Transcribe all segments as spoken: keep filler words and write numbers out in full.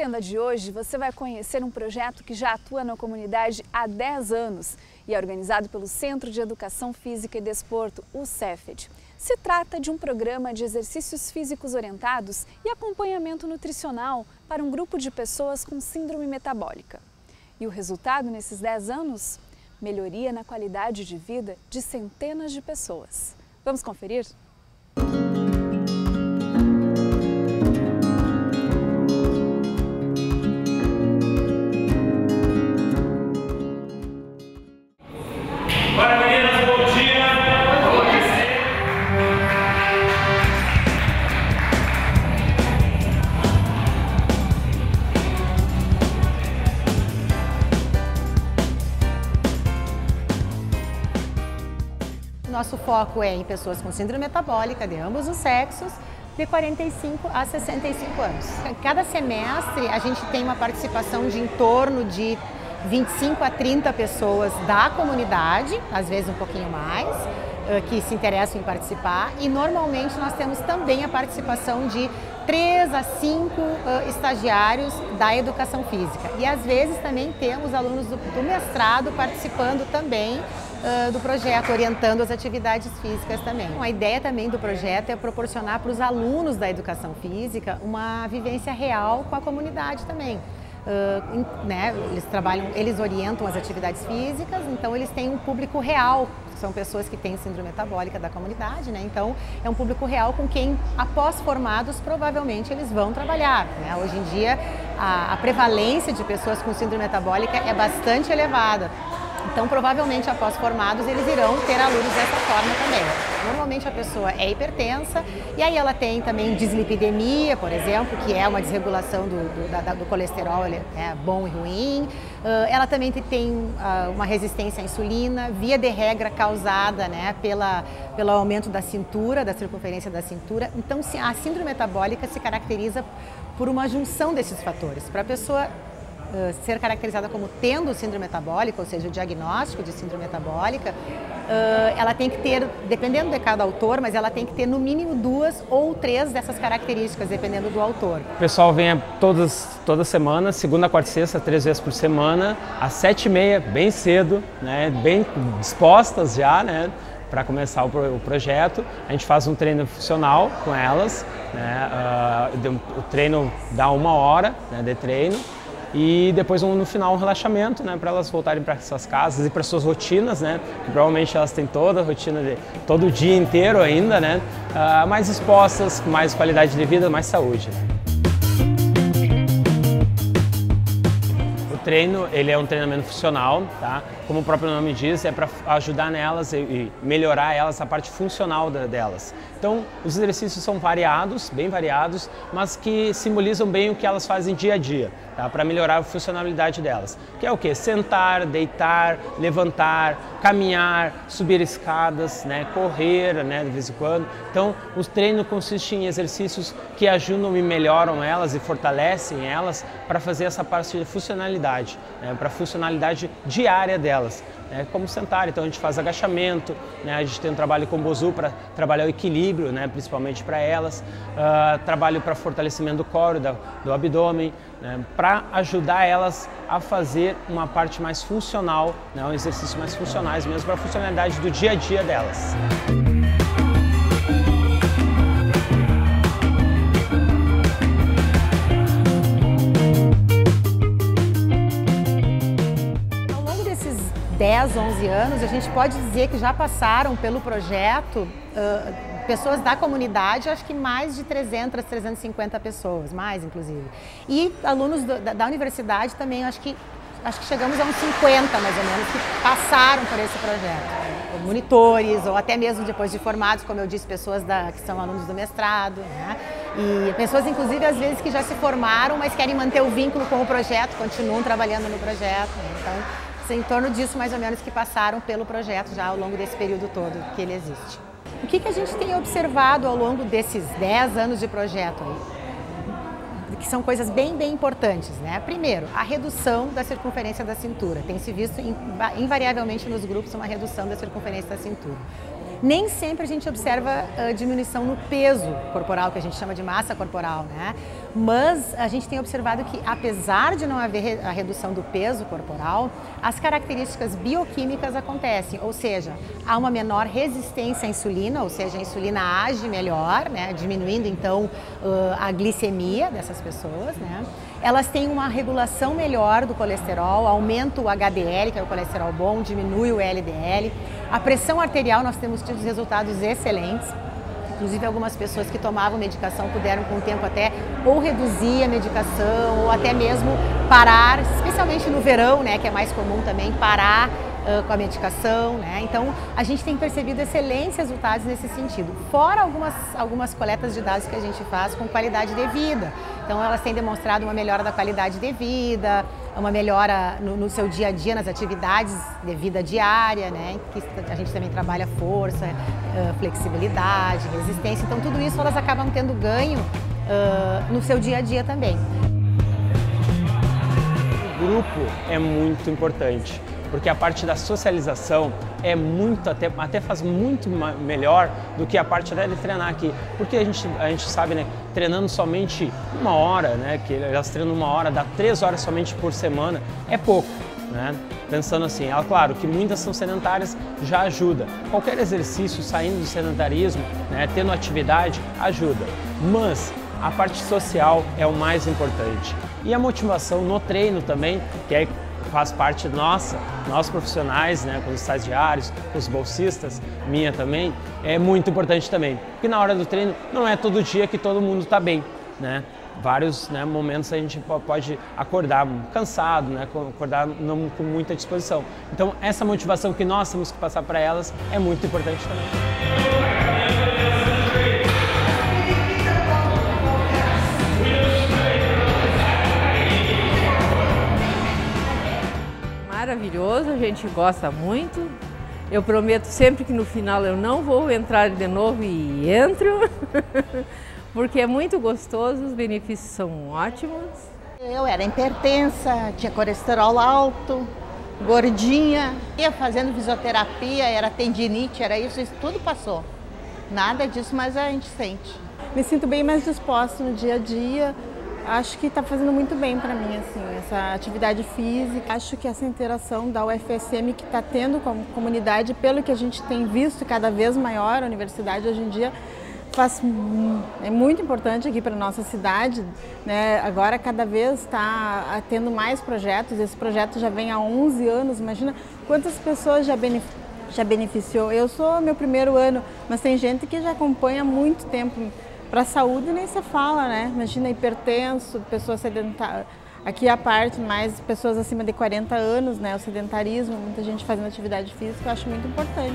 Agenda de hoje, você vai conhecer um projeto que já atua na comunidade há dez anos e é organizado pelo Centro de Educação Física e Desporto, o Cefet. Se trata de um programa de exercícios físicos orientados e acompanhamento nutricional para um grupo de pessoas com síndrome metabólica. E o resultado nesses dez anos? Melhoria na qualidade de vida de centenas de pessoas. Vamos conferir? Nosso foco é em pessoas com síndrome metabólica de ambos os sexos, de quarenta e cinco a sessenta e cinco anos. Cada semestre a gente tem uma participação de em torno de vinte e cinco a trinta pessoas da comunidade, às vezes um pouquinho mais, que se interessam em participar, e normalmente nós temos também a participação de três a cinco uh, estagiários da educação física. E às vezes também temos alunos do, do mestrado participando também uh, do projeto, orientando as atividades físicas também. A ideia também do projeto é proporcionar para os alunos da educação física uma vivência real com a comunidade também. Uh, né, eles trabalham, eles orientam as atividades físicas, então eles têm um público real, são pessoas que têm síndrome metabólica da comunidade, né, então é um público real com quem, após formados, provavelmente eles vão trabalhar, né. Hoje em dia a, a prevalência de pessoas com síndrome metabólica é bastante elevada. Então, provavelmente, após formados, eles irão ter alunos dessa forma também. Normalmente, a pessoa é hipertensa e aí ela tem também dislipidemia, por exemplo, que é uma desregulação do, do, da, do colesterol, é bom e ruim. Uh, ela também tem uh, uma resistência à insulina, via de regra causada, né, pela, pelo aumento da cintura, da circunferência da cintura. Então, a síndrome metabólica se caracteriza por uma junção desses fatores. Para a pessoa Uh, ser caracterizada como tendo síndrome metabólica, ou seja, o diagnóstico de síndrome metabólica, uh, ela tem que ter, dependendo de cada autor, mas ela tem que ter no mínimo duas ou três dessas características, dependendo do autor. O pessoal vem todas, toda semana, segunda, quarta e sexta, três vezes por semana, às sete e meia, bem cedo, né, bem dispostas já, né, para começar o, pro, o projeto. A gente faz um treino funcional com elas, né, uh, o treino dá uma hora, né, de treino. E depois no final um relaxamento, né, para elas voltarem para suas casas e para suas rotinas, né, que provavelmente elas têm toda a rotina de todo o dia inteiro ainda, né, uh, mais expostas, com mais qualidade de vida, mais saúde. O treino, ele é um treinamento funcional, tá? Como o próprio nome diz, é para ajudar nelas e melhorar elas a parte funcional delas. Então, os exercícios são variados, bem variados, mas que simbolizam bem o que elas fazem dia a dia, tá? Para melhorar a funcionalidade delas. Que é o quê? Sentar, deitar, levantar, caminhar, subir escadas, né? Correr, né? De vez em quando. Então, o treino consiste em exercícios que ajudam e melhoram elas e fortalecem elas para fazer essa parte de funcionalidade, né? Para a funcionalidade diária delas. Né, como sentar, então a gente faz agachamento, né, a gente tem um trabalho com Bosu para trabalhar o equilíbrio, né, principalmente para elas, uh, trabalho para fortalecimento do core, da, do abdômen, né, para ajudar elas a fazer uma parte mais funcional, né, um exercício mais funcionais mesmo para a funcionalidade do dia a dia delas. dez, onze anos, a gente pode dizer que já passaram pelo projeto uh, pessoas da comunidade, acho que mais de trezentas, trezentas e cinquenta pessoas, mais inclusive. E alunos do, da, da universidade também, acho que, acho que chegamos a uns cinquenta mais ou menos, que passaram por esse projeto. Monitores, ou até mesmo depois de formados, como eu disse, pessoas da, que são alunos do mestrado, né? E pessoas inclusive às vezes que já se formaram, mas querem manter o vínculo com o projeto, continuam trabalhando no projeto. Então, em torno disso, mais ou menos, que passaram pelo projeto já ao longo desse período todo que ele existe. O que, que a gente tem observado ao longo desses dez anos de projeto aí? Que são coisas bem, bem importantes, né? Primeiro, a redução da circunferência da cintura. Tem se visto invariavelmente nos grupos uma redução da circunferência da cintura. Nem sempre a gente observa uh, diminuição no peso corporal, que a gente chama de massa corporal, né? Mas a gente tem observado que, apesar de não haver a redução do peso corporal, as características bioquímicas acontecem, ou seja, há uma menor resistência à insulina, ou seja, a insulina age melhor, né? Diminuindo então uh, a glicemia dessas pessoas, né? Elas têm uma regulação melhor do colesterol, aumenta o H D L, que é o colesterol bom, diminui o L D L. A pressão arterial, nós temos tido resultados excelentes. Inclusive, algumas pessoas que tomavam medicação puderam, com o tempo, até ou reduzir a medicação ou até mesmo parar, especialmente no verão, né, que é mais comum também, parar uh, com a medicação, né? Então, a gente tem percebido excelentes resultados nesse sentido. Fora algumas, algumas coletas de dados que a gente faz com qualidade de vida. Então, elas têm demonstrado uma melhora da qualidade de vida, uma melhora no, no seu dia a dia, nas atividades de vida diária, né? Que a gente também trabalha força, uh, flexibilidade, resistência. Então, tudo isso elas acabam tendo ganho uh, no seu dia a dia também. O grupo é muito importante, porque a parte da socialização é muito, até, até faz muito melhor do que a parte de treinar aqui. Porque a gente, a gente sabe, né, treinando somente uma hora, né, que elas treinam uma hora, dá três horas somente por semana, é pouco, né? Pensando assim, é claro que muitas são sedentárias, já ajuda. Qualquer exercício saindo do sedentarismo, né, tendo atividade, ajuda. Mas a parte social é o mais importante. E a motivação no treino também, que é faz parte nossa, nós profissionais, né, com os estagiários, com os bolsistas, minha também, é muito importante também. Porque na hora do treino não é todo dia que todo mundo está bem, né? Vários, né, momentos a gente pode acordar cansado, né, acordar não com muita disposição. Então essa motivação que nós temos que passar para elas é muito importante também. Maravilhoso, a gente gosta muito. Eu prometo sempre que no final eu não vou entrar de novo e entro, porque é muito gostoso, os benefícios são ótimos. Eu era hipertensa, tinha colesterol alto, gordinha, ia fazendo fisioterapia, era tendinite, era isso, isso tudo passou. Nada disso, mas a gente sente. Me sinto bem mais disposta no dia a dia. Acho que está fazendo muito bem para mim, assim, essa atividade física. Acho que essa interação da U F S M que está tendo com a comunidade, pelo que a gente tem visto cada vez maior, a universidade hoje em dia faz, é muito importante aqui para a nossa cidade, né? Agora cada vez está tendo mais projetos, esse projeto já vem há onze anos, imagina quantas pessoas já beneficiam. Já beneficiou. Eu sou meu primeiro ano, mas tem gente que já acompanha há muito tempo. Para a saúde nem se fala, né? Imagina hipertenso, pessoas sedentárias. Aqui a parte mais pessoas acima de quarenta anos, né? O sedentarismo, muita gente fazendo atividade física, eu acho muito importante.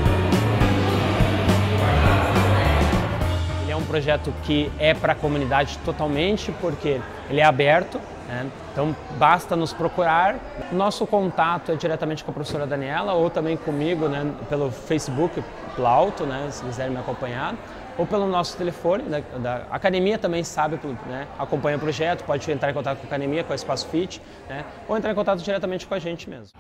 Ele é um projeto que é para a comunidade totalmente, porque ele é aberto, né? Então basta nos procurar. Nosso contato é diretamente com a professora Daniela ou também comigo, né, pelo Facebook Plauto, né, se quiserem me acompanhar, ou pelo nosso telefone, da, da academia também sabe, né, acompanha o projeto, pode entrar em contato com a academia, com a Espaço Fit, né, ou entrar em contato diretamente com a gente mesmo.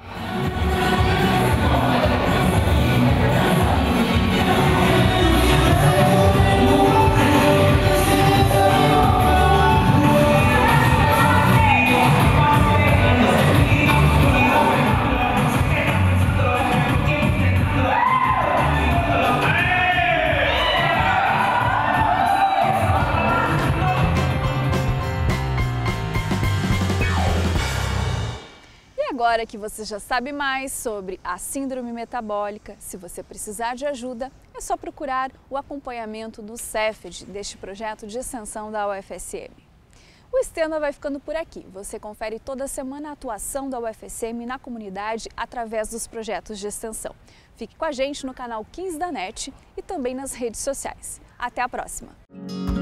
Agora que você já sabe mais sobre a síndrome metabólica, se você precisar de ajuda, é só procurar o acompanhamento do Cefed, deste projeto de extensão da U F S M. O Extenda vai ficando por aqui. Você confere toda semana a atuação da U F S M na comunidade através dos projetos de extensão. Fique com a gente no canal quinze da NET e também nas redes sociais. Até a próxima!